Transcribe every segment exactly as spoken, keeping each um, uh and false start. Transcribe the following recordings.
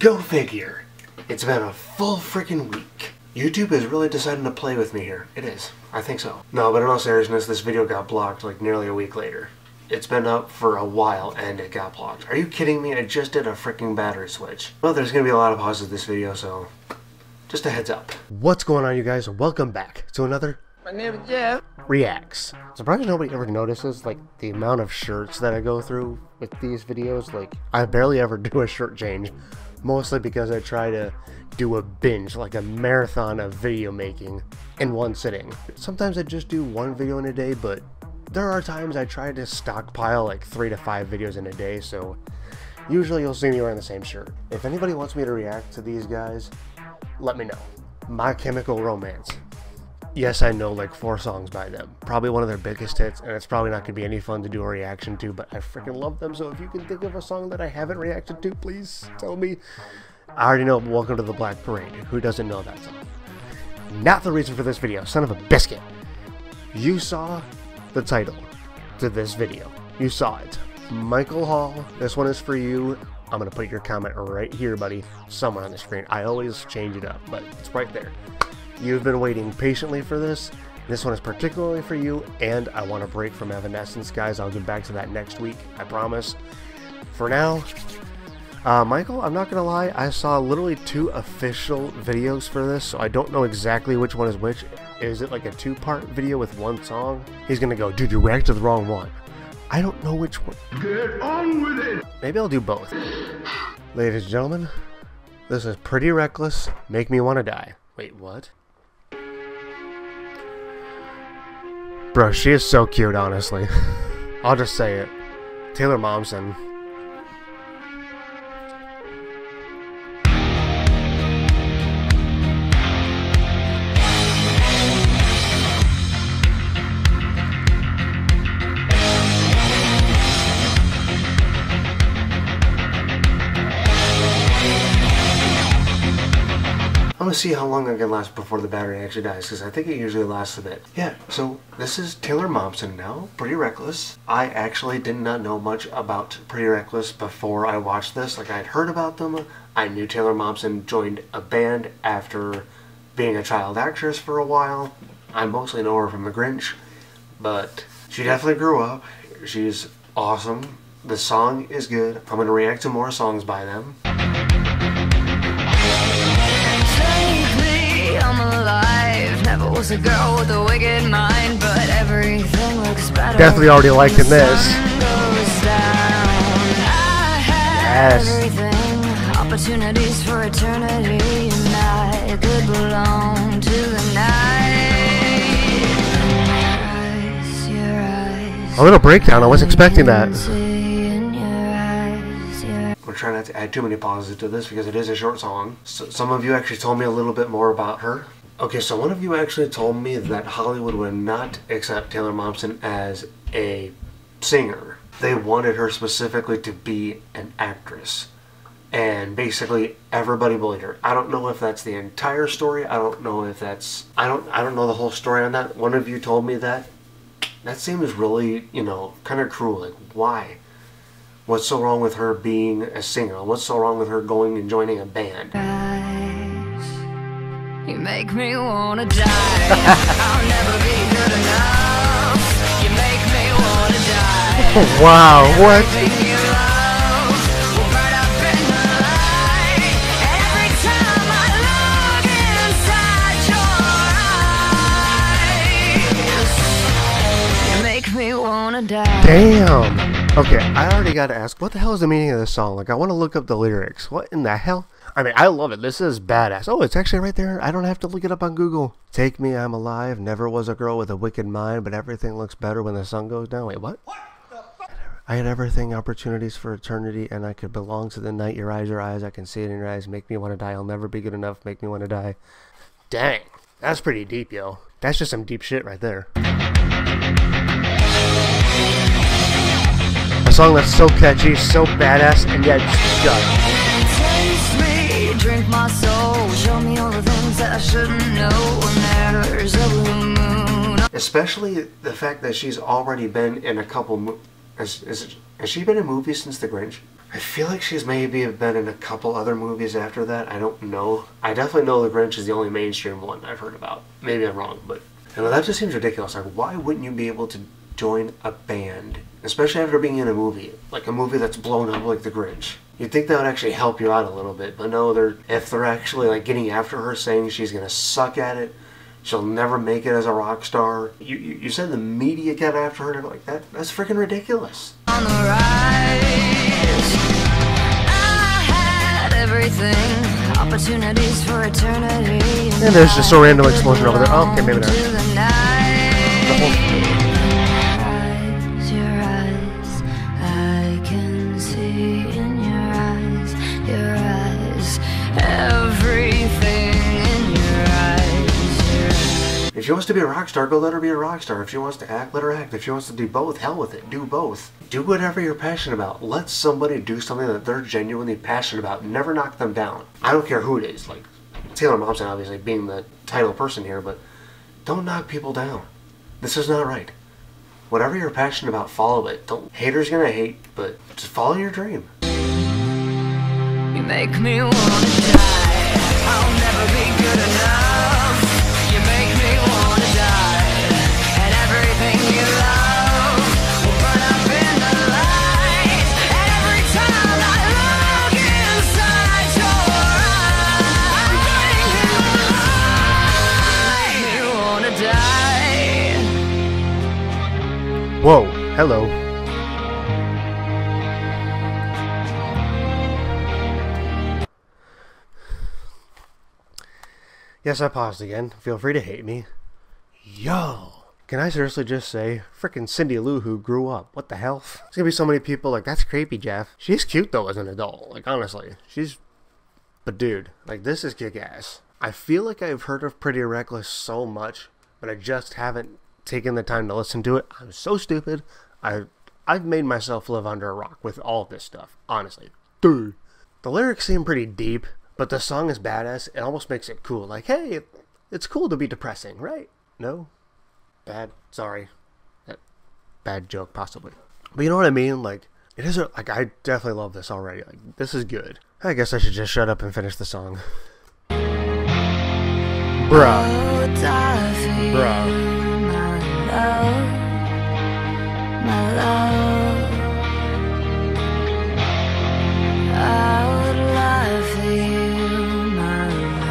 Go figure. It's been a full freaking week. YouTube is really deciding to play with me here. It is. I think so. No, but in all seriousness, this video got blocked like nearly a week later. It's been up for a while and it got blocked. Are you kidding me? I just did a freaking battery switch. Well, there's gonna be a lot of pauses this video, so just a heads up. What's going on, you guys? Welcome back to another My name is Jeff. Reacts. Surprised nobody ever notices like the amount of shirts that I go through with these videos. Like, I barely ever do a shirt change, mostly because I try to do a binge, like a marathon of video making in one sitting. Sometimes I just do one video in a day, but there are times I try to stockpile like three to five videos in a day, so usually you'll see me wearing the same shirt. If anybody wants me to react to these guys, let me know. My Chemical Romance. Yes, I know like four songs by them. Probably one of their biggest hits, and it's probably not going to be any fun to do a reaction to, but I freaking love them, so if you can think of a song that I haven't reacted to, please tell me. I already know Welcome to the Black Parade. Who doesn't know that song? Not the reason for this video, son of a biscuit. You saw the title to this video. You saw it. Michael Hall, this one is for you. I'm going to put your comment right here, buddy, somewhere on the screen. I always change it up, but it's right there. You've been waiting patiently for this. This one is particularly for you, and I want a break from Evanescence, guys. I'll get back to that next week, I promise. For now, uh, Michael, I'm not gonna lie, I saw literally two official videos for this, so I don't know exactly which one is which. Is it like a two-part video with one song? He's gonna go, dude, you reacted to the wrong one. I don't know which one. Get on with it. Maybe I'll do both. Ladies and gentlemen, this is Pretty Reckless, Make Me Wanna Die. Wait, what? Bro, she is so cute, honestly. I'll just say it. Taylor Momsen. I'm gonna see how long I can last before the battery actually dies, because I think it usually lasts a bit. Yeah, so this is Taylor Momsen now, Pretty Reckless. I actually did not know much about Pretty Reckless before I watched this. Like, I'd heard about them. I knew Taylor Momsen joined a band after being a child actress for a while. I mostly know her from The Grinch, but she definitely grew up. She's awesome. The song is good. I'm gonna react to more songs by them. Never was a girl with a wicked mind, but everything looks better. Definitely already liking this. Yes. Everything, opportunities for eternity, and I could belong to the night. Your eyes, your eyes, A little breakdown. I was expecting that. We're trying not to add too many pauses to this because it is a short song. So some of you actually told me a little bit more about her. Okay, so one of you actually told me that Hollywood would not accept Taylor Momsen as a singer. They wanted her specifically to be an actress. And basically everybody bullied her. I don't know if that's the entire story. I don't know if that's... I don't I don't know the whole story on that. One of you told me that. That seems really, you know, kind of cruel. Like, why? What's so wrong with her being a singer? What's so wrong with her going and joining a band? You make me wanna die. I'll never be good enough. You make me wanna die. Wow, what? Everything you love will burn up in the light. Every time I look inside your eyes, you make me wanna die. Damn. Okay, I already gotta ask, what the hell is the meaning of this song? Like, I want to look up the lyrics. What in the hell? I mean, I love it. This is badass. Oh, it's actually right there. I don't have to look it up on Google. Take me, I'm alive. Never was a girl with a wicked mind, but everything looks better when the sun goes down. Wait, what? What the fuck? I had everything, opportunities for eternity, and I could belong to the night. Your eyes, your eyes. I can see it in your eyes. Make me want to die. I'll never be good enough. Make me want to die. Dang. That's pretty deep, yo. That's just some deep shit right there. A song that's so catchy, so badass, and yet just... Drink my soul, show me all the things that I shouldn't know when there's a blue moon. Especially the fact that she's already been in a couple mo has, is, has she been in movies since The Grinch? I feel like she's maybe been in a couple other movies after that. I don't know. I definitely know The Grinch is the only mainstream one I've heard about. Maybe I'm wrong, but you know, that just seems ridiculous. Like, why wouldn't you be able to join a band, especially after being in a movie, like a movie that's blown up like The Grinch? You'd think that would actually help you out a little bit, but no, they're if they're actually like getting after her, saying she's gonna suck at it, she'll never make it as a rock star. You you, you said the media got after her and like that. That's freaking ridiculous. On the rise, I had everything, opportunities for eternity. And there's just a random explosion over there. Oh, okay, maybe not. The whole If she wants to be a rock star, go let her be a rock star. If she wants to act, let her act. If she wants to do both, hell with it. Do both. Do whatever you're passionate about. Let somebody do something that they're genuinely passionate about. Never knock them down. I don't care who it is. Like Taylor Momsen, obviously, being the title person here, but don't knock people down. This is not right. Whatever you're passionate about, follow it. Don't. Haters gonna hate, but just follow your dream. You make me wanna die. I'll never be good enough. You make me wanna die. And everything you love will burn up in the light. And every time I look inside your eyes, you make me wanna die. Whoa, hello. Yes, I paused again. Feel free to hate me. Yo! Can I seriously just say, frickin' Cindy Lou Who grew up. What the hell? There's gonna be so many people like, that's creepy, Jeff. She's cute though as an adult. Like, honestly. She's... But dude, like, this is kick-ass. I feel like I've heard of Pretty Reckless so much, but I just haven't taken the time to listen to it. I'm so stupid. I, I've made myself live under a rock with all of this stuff. Honestly. Dude. The lyrics seem pretty deep. But the song is badass. It almost makes it cool. Like, hey, it's cool to be depressing, right? No? Bad. Sorry. That bad joke, possibly. But you know what I mean? Like, it is, a, like, I definitely love this already. Like, this is good. I guess I should just shut up and finish the song. Bruh. Bruh. My love, I would lie for you, my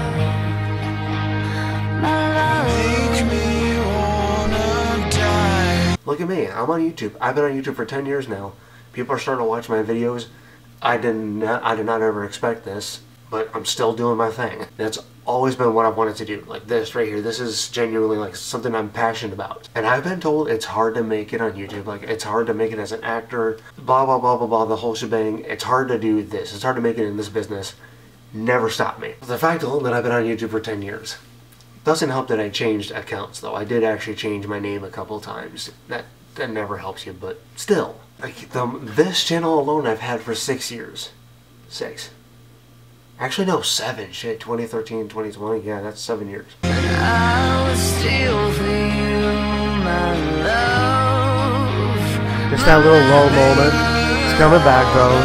love, my love. Make me wanna die. Look at me, I'm on YouTube. I've been on YouTube for ten years now. People are starting to watch my videos. I did not, I did not ever expect this, but I'm still doing my thing. That's always been what I've wanted to do. Like this right here, this is genuinely like something I'm passionate about. And I've been told it's hard to make it on YouTube. Like it's hard to make it as an actor, blah, blah, blah, blah, blah, the whole shebang. It's hard to do this. It's hard to make it in this business. Never stopped me. The fact alone that I've been on YouTube for ten years. Doesn't help that I changed accounts though. I did actually change my name a couple times. That, that never helps you, but still. Like the, this channel alone I've had for six years. Six. Actually, no, seven. Shit, twenty thirteen, twenty twenty. Yeah, that's seven years. I would steal for you, my love. Just that little lull moment. It's coming back, though.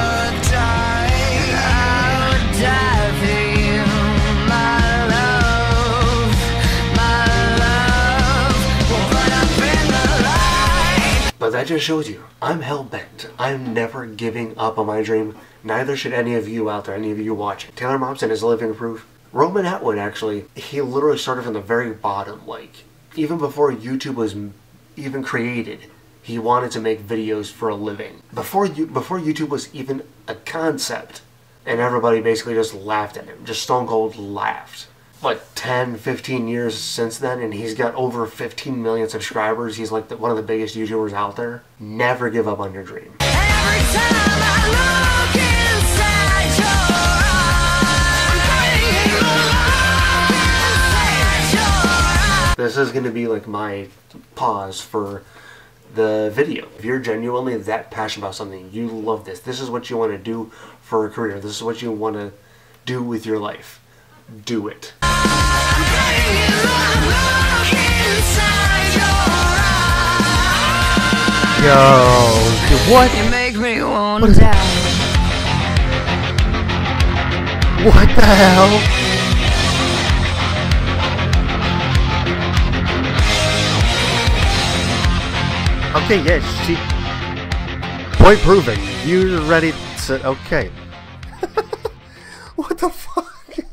I would die for you, my love. My love will burn up in the light. But that just shows you, I'm hell-bent. I'm never giving up on my dream. Neither should any of you out there, any of you watching. Taylor Momsen is living proof. Roman Atwood, actually, he literally started from the very bottom. Like, even before YouTube was even created, he wanted to make videos for a living. Before you, before YouTube was even a concept, and everybody basically just laughed at him. Just stone cold laughed. What, ten, fifteen years since then, and he's got over fifteen million subscribers. He's like the, one of the biggest YouTubers out there. Never give up on your dream. Every time I look inside your eyes, this is going to be like my pause for the video. If you're genuinely that passionate about something, you love this, this is what you want to do for a career, this is what you want to do with your life, do it. Yo, what? you make me wanna die. What the hell? Okay, yes, she... Point proven. You're ready to... Okay. What the fuck?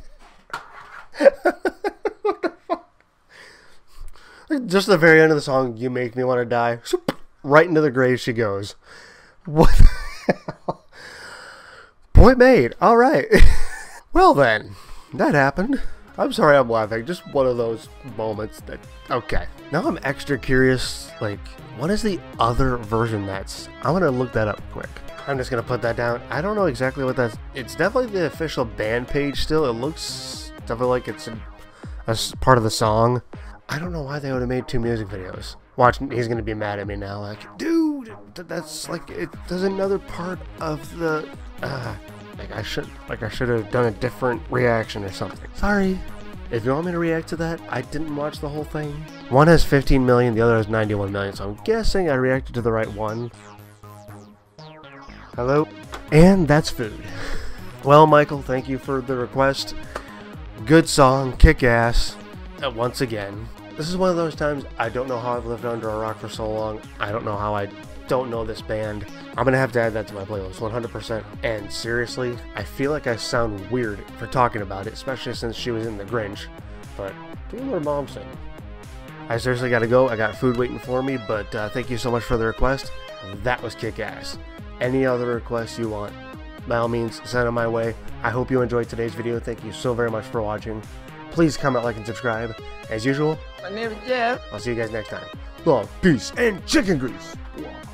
What the fuck? Just at the very end of the song, You Make Me Want to Die. Right into the grave she goes. What the hell? Point made. Alright. Well then, that happened. I'm sorry I'm laughing. Just one of those moments that... Okay. Now I'm extra curious, like, what is the other version that's... I'm going to look that up quick. I'm just going to put that down. I don't know exactly what that's... It's definitely the official band page still. It looks definitely like it's a, a part of the song. I don't know why they would have made two music videos. Watch, he's going to be mad at me now. Like, dude, that's like... It, there's another part of the... Uh, like, I should, like, I should have done a different reaction or something. Sorry. If you want me to react to that, I didn't watch the whole thing. One has fifteen million, the other has ninety-one million, so I'm guessing I reacted to the right one. Hello? And that's food. Well, Michael, thank you for the request. Good song, kick ass. Uh, once again. This is one of those times I don't know how I've lived under a rock for so long. I don't know how I don't know this band. I'm gonna have to add that to my playlist one hundred percent. And seriously, I feel like I sound weird for talking about it, especially since she was in The Grinch. But do what Mom said. I seriously gotta go. I got food waiting for me, but uh, thank you so much for the request. That was kick-ass. Any other requests you want, by all means, send them my way. I hope you enjoyed today's video. Thank you so very much for watching. Please comment, like, and subscribe. As usual, My name is Jeff. I'll see you guys next time. Love, peace, and chicken grease.